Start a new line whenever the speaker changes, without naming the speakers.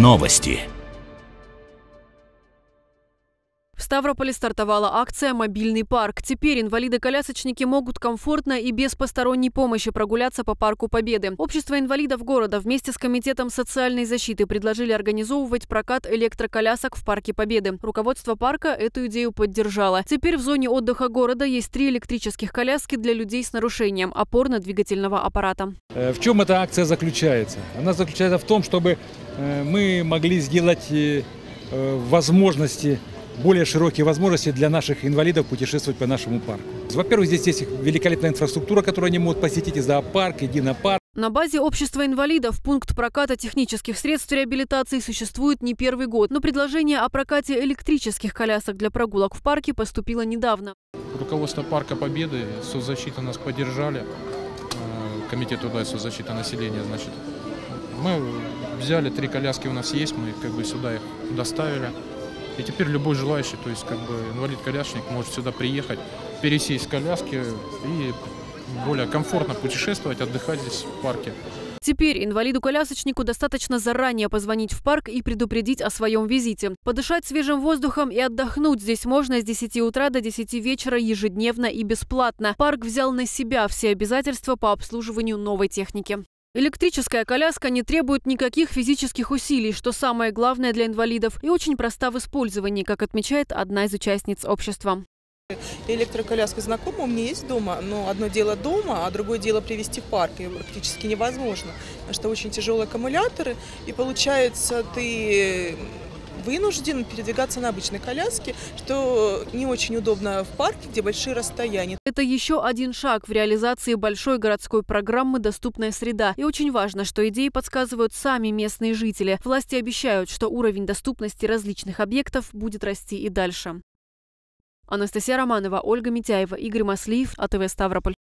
Новости.
В Ставрополе стартовала акция «Мобильный парк». Теперь инвалиды-колясочники могут комфортно и без посторонней помощи прогуляться по Парку Победы. Общество инвалидов города вместе с Комитетом социальной защиты предложили организовывать прокат электроколясок в Парке Победы. Руководство парка эту идею поддержало. Теперь в зоне отдыха города есть 3 электрических коляски для людей с нарушением опорно-двигательного аппарата.
В чем эта акция заключается? Она заключается в том, чтобы мы могли сделать более широкие возможности для наших инвалидов путешествовать по нашему парку. Во-первых, здесь есть великолепная инфраструктура, которую они могут посетить, и зоопарк, и динопарк.
На базе общества инвалидов пункт проката технических средств реабилитации существует не первый год, но предложение о прокате электрических колясок для прогулок в парке поступило недавно.
Руководство Парка Победы, соцзащита нас поддержали, комитет труда и соцзащиты населения, значит. Мы взяли 3 коляски, у нас есть, мы сюда их доставили. И теперь любой желающий, то есть инвалид-колясочник может сюда приехать, пересесть в коляски и более комфортно путешествовать, отдыхать здесь в парке.
Теперь инвалиду-колясочнику достаточно заранее позвонить в парк и предупредить о своем визите. Подышать свежим воздухом и отдохнуть здесь можно с 10 утра до 10 вечера ежедневно и бесплатно. Парк взял на себя все обязательства по обслуживанию новой техники. Электрическая коляска не требует никаких физических усилий, что самое главное для инвалидов, и очень проста в использовании, как отмечает одна из участниц общества.
Электроколяска знакома, у меня есть дома, но одно дело дома, а другое дело привезти в парк. Ее практически невозможно, потому что очень тяжелые аккумуляторы, и получается ты вынужден передвигаться на обычной коляске, что не очень удобно в парке, где большие расстояния.
Это еще один шаг в реализации большой городской программы «Доступная среда». И очень важно, что идеи подсказывают сами местные жители. Власти обещают, что уровень доступности различных объектов будет расти и дальше. Анастасия Романова, Ольга Митяева, Игорь Маслиев, АТВ Ставрополь.